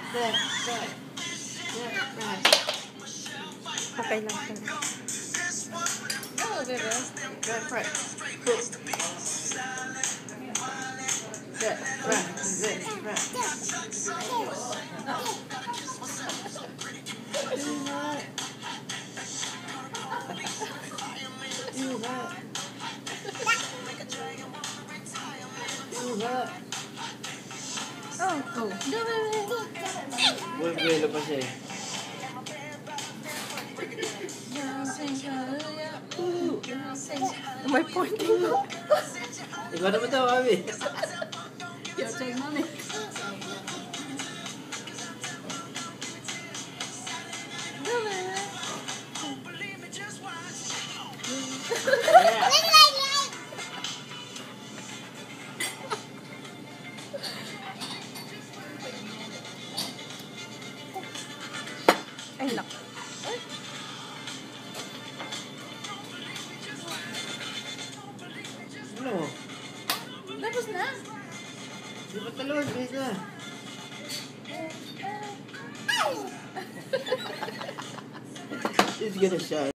Okay lang siya. Oh, bebe. Left, right. Hook. Left, right, left, right. Do that. Oh, go. Go, bebe. Buwelo pa siya eh. May pointing mo. Iba naman daw kami. Your turn, mommy. Go, bebe. Ay, lak. Ano? Tapos na. Di ba talon? Bilis na. He's gonna shine.